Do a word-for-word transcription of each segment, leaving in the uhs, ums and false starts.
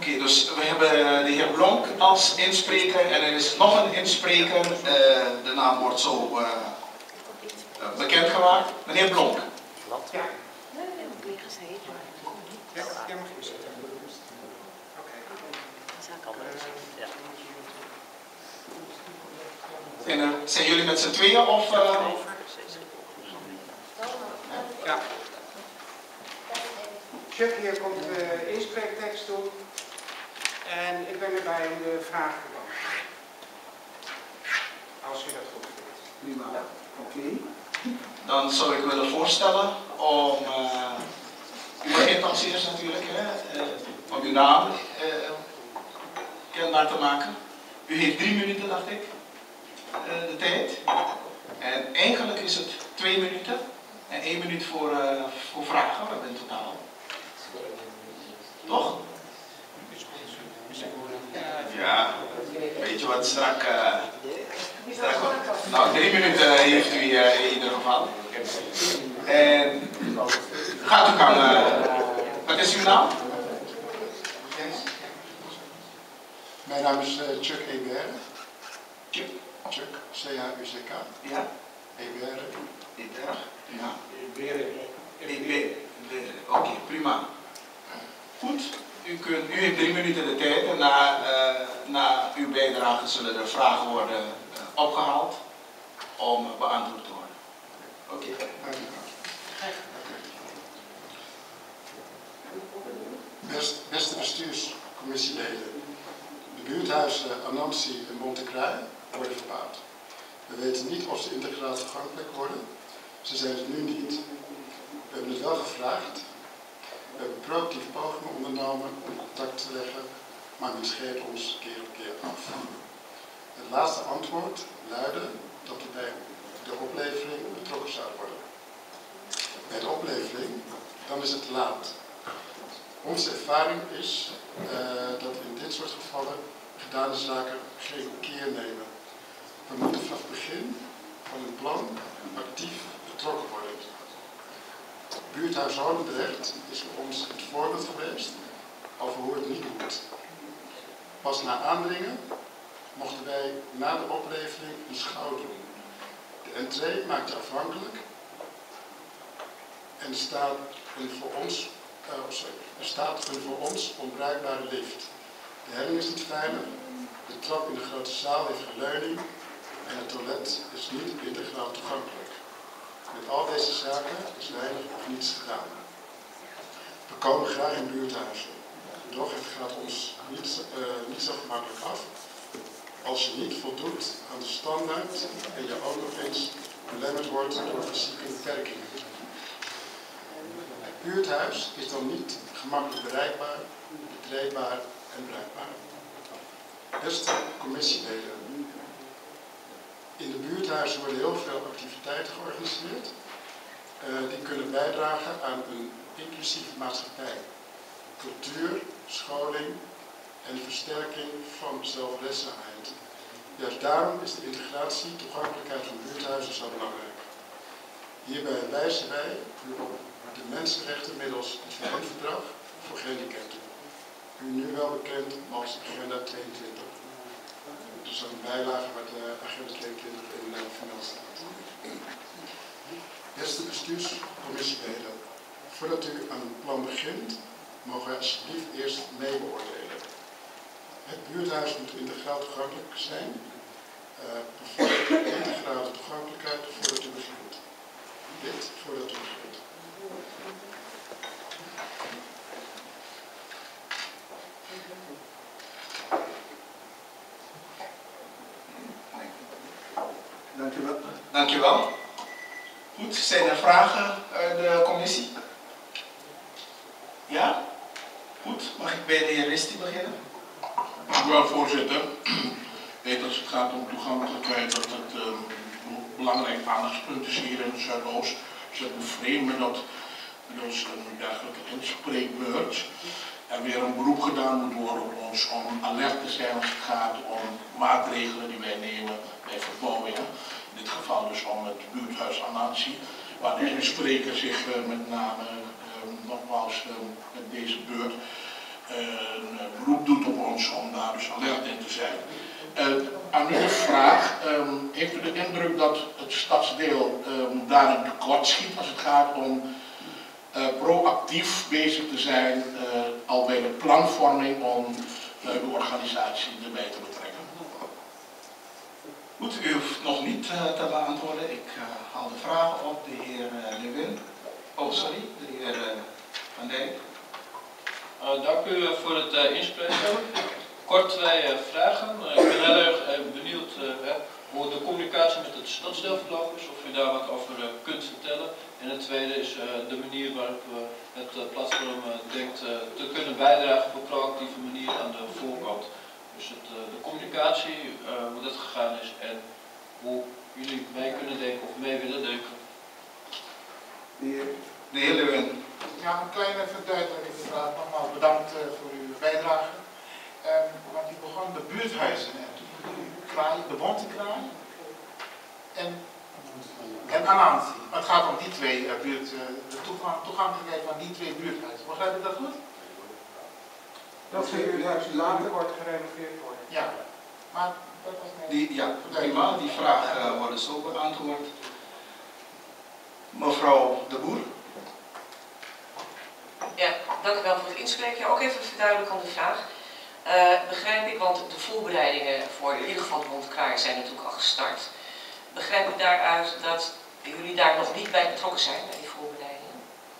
okay, dus we hebben de heer Blonk als inspreker en er is nog een inspreker. Uh, de naam wordt zo uh, uh, bekendgemaakt. Meneer Blonk. Ja. Zijn, er, zijn jullie met z'n tweeën of... Uh... Ja. Chuck hier komt de inspreektekst doen. En ik ben erbij om de vraag te beantwoorden. Als u dat goed vindt. Prima. Ja. Oké. Okay. Dan zou ik willen voorstellen om... Uh, u begint als eerst natuurlijk, hè, uh, om uw naam uh, kenbaar te maken. U heeft drie minuten, dacht ik, uh, de tijd. En eigenlijk is het twee minuten en één minuut voor, uh, voor vragen, we hebben in totaal. Toch? Ja, weet je wat strak... Uh, strak nou, drie minuten heeft u uh, in ieder geval. En gaat u gang. Uh, wat is uw naam? Mijn naam is uh, Chuck Ebert. Chuck? Chuck, C H U C K. Ja? Ebert. Ebert? Ja. Ebert. Ebert. Oké, okay, prima. Goed. U, kunt, u heeft drie minuten de tijd en na, uh, na uw bijdrage zullen er vragen worden uh, opgehaald om beantwoord te worden. Oké. Okay. Best, beste bestuurscommissieleden, de buurthuizen Anansi en Montekraai worden verbouwd. We weten niet of ze integraal toegankelijk worden. Ze zijn het nu niet. We hebben het wel gevraagd. We hebben proactief pogingen ondernomen om contact te leggen, maar men scheert ons keer op keer af. Het laatste antwoord luidde dat we bij de oplevering betrokken zouden worden. Bij de oplevering, dan is het te laat. Onze ervaring is uh, dat in dit soort gevallen gedane zaken geen keer nemen. We moeten vanaf het begin van een plan actief betrokken worden. Buurthuis Holendrecht is voor ons het voorbeeld geweest over hoe het niet moet. Pas na aandringen mochten wij na de oplevering een schouw doen. De entree maakt je afhankelijk en er staat een voor ons, uh, sorry, er staat een voor ons onbruikbare lift. De helling is niet veilig, de trap in de grote zaal heeft geen leuning en het toilet is niet integraal toegankelijk. Met al deze zaken is weinig of niets gedaan. We komen graag in buurthuizen, doch het gaat ons niet, uh, niet zo gemakkelijk af als je niet voldoet aan de standaard en je ook nog eens belemmerd wordt door fysieke beperkingen. Het buurthuis is dan niet gemakkelijk bereikbaar, betreedbaar en bruikbaar. Beste commissieleden, in de buurthuizen worden heel veel activiteiten georganiseerd uh, die kunnen bijdragen aan een inclusieve maatschappij. Cultuur, scholing en versterking van zelfredzaamheid. Juist daarom is de integratie en toegankelijkheid van buurthuizen zo belangrijk. Hierbij wijzen wij op de mensenrechten middels het V N-verdrag voor gehandicapten. U nu wel bekend als Agenda tweeëntwintig. Dus een bijlage waar de Agenda tweeëntwintig in uh, vermeld staat. Beste bestuurscommissieleden, voordat u aan een plan begint, mogen wij alsjeblieft eerst mee beoordelen. Het buurthuis moet integraal toegankelijk zijn. Uh, bevordert integrale toegankelijkheid voordat u begint. Dit voordat u begint. Dank u wel. Dank u wel. Goed, zijn er vragen uit de commissie? Ja? Goed, mag ik bij de heer Risti beginnen? Dank u wel, voorzitter. Weet, als het gaat om toegankelijkheid, dat het uh, een belangrijk aandachtspunt is hier in het Zuidoost. Dus het bevreemd me dat bij ons een dergelijke inspreekbeurt er weer een beroep gedaan moet worden op ons om alert te zijn als het gaat om maatregelen die wij nemen bij verbouwingen. In dit geval dus om het buurthuis Anansi, waar de inspreker zich uh, met name uh, nogmaals uh, met deze beurt een beroep doet op ons om daar dus alert in te zijn. Uh, aan u de vraag, um, heeft u de indruk dat het stadsdeel um, daarin tekort schiet als het gaat om uh, proactief bezig te zijn, uh, al bij de planvorming om uh, de organisatie erbij te betrekken? Goed, u hoeft nog niet uh, te beantwoorden. Ik uh, haal de vragen op. De heer uh, Lewin. Oh, sorry, de heer uh, Van Dijk. Uh, dank u uh, voor het uh, inspreken. Kort twee uh, vragen. Uh, ik ben heel erg uh, benieuwd uh, hè, hoe de communicatie met het stadsdeel verlopen is, of u daar wat over uh, kunt vertellen. En het tweede is uh, de manier waarop uh, het uh, platform uh, denkt uh, te kunnen bijdragen op een proactieve manier aan de voorkant. Dus het, uh, de communicatie, uh, hoe dat gegaan is en hoe jullie mee kunnen denken of mee willen denken. De heer, de heer Lewin. Ja, een kleine verduidelijking inderdaad. Nogmaals bedankt uh, voor uw bijdrage. Um, want u begon de buurthuizen en kraai, de bontekraai en, en Anansi. Het gaat om die twee uh, buurt, uh, de toegang, toegankelijkheid van die twee buurthuizen. Begrijp ik dat goed? Dat zijn buurthuizen later wordt gerenoveerd worden. Ja, maar dat was mijn... Die, ja, prima. Die vraag uh, wordt zo beantwoord. Mevrouw De Boer. Ja, dank u wel voor het inspreken. Ja, ook even een verduidelijkende vraag. Uh, begrijp ik, want de voorbereidingen voor in ieder geval de Bontekraai zijn natuurlijk al gestart. Begrijp ik daaruit dat jullie daar nog niet bij betrokken zijn, bij die voorbereidingen?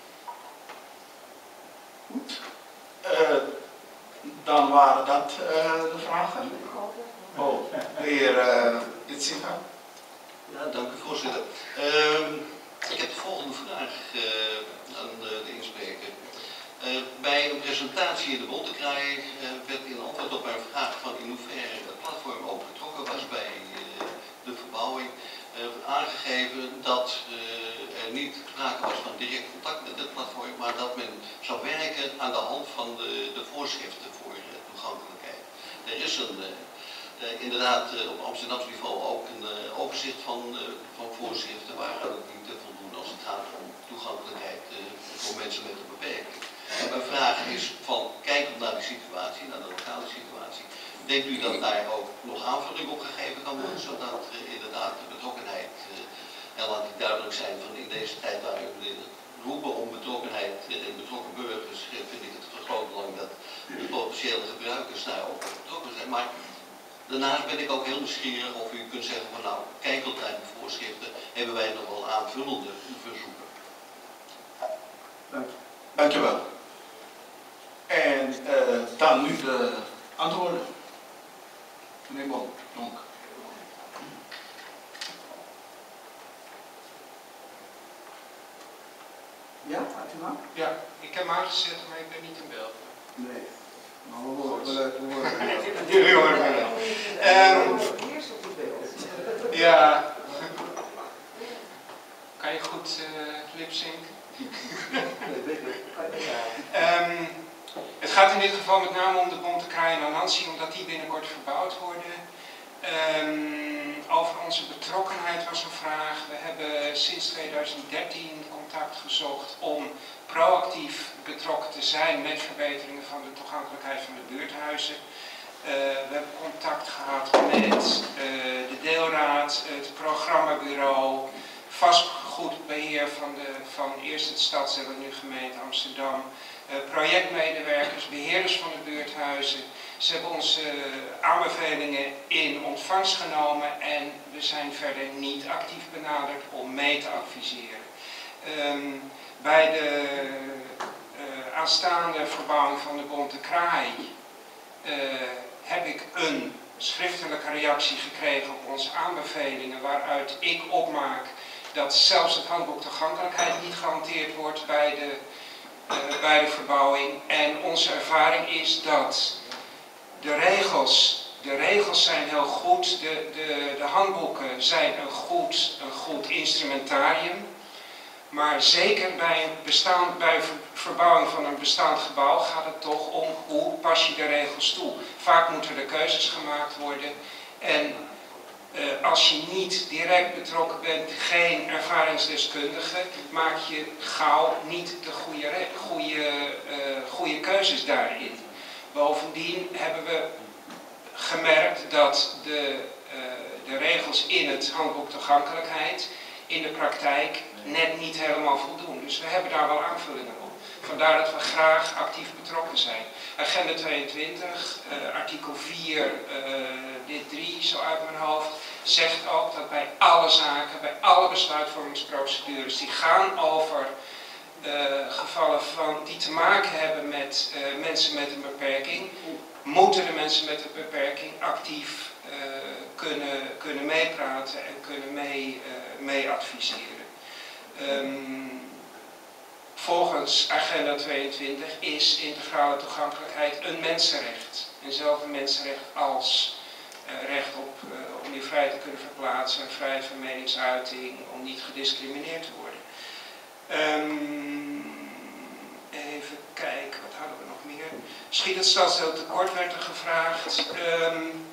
Goed. Uh, dan waren dat uh, de vragen. Oh, de heer uh, Itzinga. Ja, dank u voorzitter. Uh, ik heb de volgende vraag uh, aan de, de inspreker. Uh, bij een presentatie in de Bontekraai uh, werd in antwoord op mijn vraag van in hoeverre het platform ook betrokken was bij uh, de verbouwing uh, aangegeven dat uh, er niet sprake was van direct contact met het platform, maar dat men zou werken aan de hand van de, de voorschriften voor uh, toegankelijkheid. Er is een, uh, uh, inderdaad uh, op Amsterdams niveau ook een uh, overzicht van, uh, van voorschriften waaraan het niet te voldoen als het gaat om toegankelijkheid uh, voor mensen met een beperking. En mijn vraag is van, kijkend naar die situatie, naar de lokale situatie, denkt u dat daar ook nog aanvulling op gegeven kan worden, zodat uh, inderdaad de betrokkenheid, uh, en laat ik duidelijk zijn van in deze tijd waar we roepen om betrokkenheid uh, en betrokken burgers, uh, vind ik het van groot belang dat de potentiële gebruikers daar ook betrokken zijn. Maar daarnaast ben ik ook heel nieuwsgierig of u kunt zeggen van nou, kijkend naar de voorschriften, hebben wij nog wel aanvullende verzoeken. Dank je. Dank je wel. En uh, dan nu de antwoorden. Meneer Bon, Donk. Ja, gaat u maar? Ja, ik heb hem aangezet, maar ik ben niet in beeld. Nee. Maar we worden leuk, we worden Jullie horen mij wel. Eerst op die beeld. Ja. Kan je goed uh, lipzinken? um, het gaat in dit geval met name om de Bontekraai en Anansi, omdat die binnenkort verbouwd worden. Um, over onze betrokkenheid was een vraag. We hebben sinds tweeduizend dertien contact gezocht om proactief betrokken te zijn met verbeteringen van de toegankelijkheid van de buurthuizen. Uh, we hebben contact gehad met uh, de deelraad, het programmabureau, vastgoedbeheer van, de, van eerst het stadsdeel en nu gemeente Amsterdam, uh, projectmedewerkers, beheerders van de buurthuizen. Ze hebben onze uh, aanbevelingen in ontvangst genomen en we zijn verder niet actief benaderd om mee te adviseren. Um, bij de uh, aanstaande verbouwing van de Bontekraai uh, heb ik een schriftelijke reactie gekregen op onze aanbevelingen waaruit ik opmaak dat zelfs het handboek toegankelijkheid niet gehanteerd wordt bij de, uh, bij de verbouwing. En onze ervaring is dat de regels, de regels zijn heel goed, de, de, de handboeken zijn een goed, een goed instrumentarium. Maar zeker bij, een bestand, bij verbouwing van een bestaand gebouw gaat het toch om hoe pas je de regels toe. Vaak moeten er keuzes gemaakt worden en uh, als je niet direct betrokken bent, geen ervaringsdeskundige, maak je gauw niet de goede, goede, uh, goede keuzes daarin. Bovendien hebben we gemerkt dat de, uh, de regels in het handboek toegankelijkheid in de praktijk net niet helemaal voldoen. Dus we hebben daar wel aanvullingen op. Vandaar dat we graag actief betrokken zijn. Agenda tweeëntwintig, uh, artikel vier, uh, dit drie, zo uit mijn hoofd, zegt ook dat bij alle zaken, bij alle besluitvormingsprocedures die gaan over uh, gevallen van, die te maken hebben met uh, mensen met een beperking, moeten de mensen met een beperking actief uh, kunnen, kunnen meepraten en kunnen mee, uh, mee adviseren. Um, Volgens Agenda tweeëntwintig is integrale toegankelijkheid een mensenrecht. Eenzelfde mensenrecht als uh, recht op, uh, om je vrij te kunnen verplaatsen, vrijheid van meningsuiting, om niet gediscrimineerd te worden. Um, even kijken, wat hadden we nog meer? Schiet het stadsdeel tekort, werd er gevraagd. Um,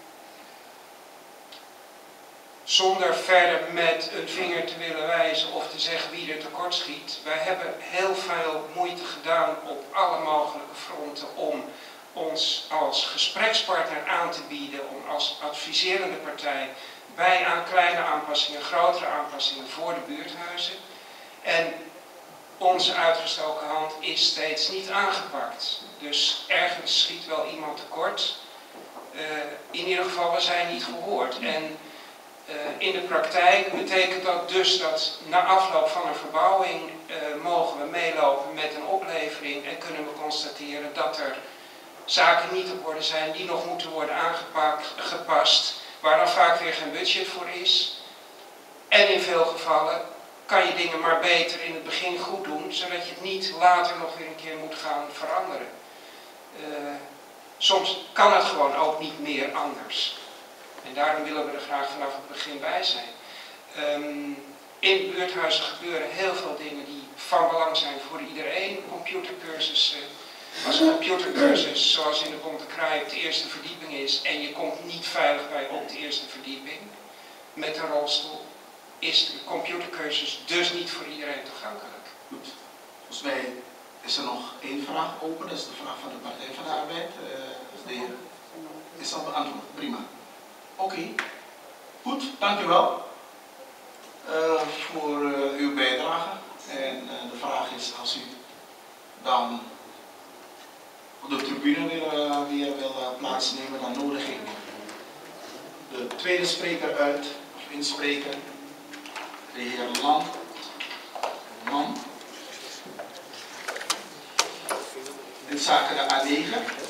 Zonder verder met een vinger te willen wijzen of te zeggen wie er tekort schiet. Wij hebben heel veel moeite gedaan op alle mogelijke fronten om ons als gesprekspartner aan te bieden, om als adviserende partij bij aan kleine aanpassingen, grotere aanpassingen voor de buurthuizen. En onze uitgestoken hand is steeds niet aangepakt. Dus ergens schiet wel iemand tekort. Uh, in ieder geval, we zijn niet gehoord. En Uh, in de praktijk betekent dat dus dat na afloop van een verbouwing uh, mogen we meelopen met een oplevering en kunnen we constateren dat er zaken niet op orde zijn die nog moeten worden aangepast, waar dan vaak weer geen budget voor is. En in veel gevallen kan je dingen maar beter in het begin goed doen, zodat je het niet later nog weer een keer moet gaan veranderen. Uh, soms kan het gewoon ook niet meer anders. En daarom willen we er graag vanaf het begin bij zijn. Um, in buurthuizen gebeuren heel veel dingen die van belang zijn voor iedereen. Computercursussen. Als een computercursus, zoals in de Bonte Kraai, op de eerste verdieping is en je komt niet veilig bij op de eerste verdieping met een rolstoel, is de computercursus dus niet voor iedereen toegankelijk. Goed. Volgens mij is er nog één vraag open, dat is de vraag van de Partij van de Arbeid. Uh, de heer is al beantwoord. Prima. Oké, okay. Goed, dank u wel uh, voor uh, uw bijdrage. En uh, de vraag is, als u dan op de tribune weer, uh, weer wil uh, plaatsnemen, dan nodig ik de tweede spreker uit, of inspreker, de heer Land. Man. Dit zaken de A negen.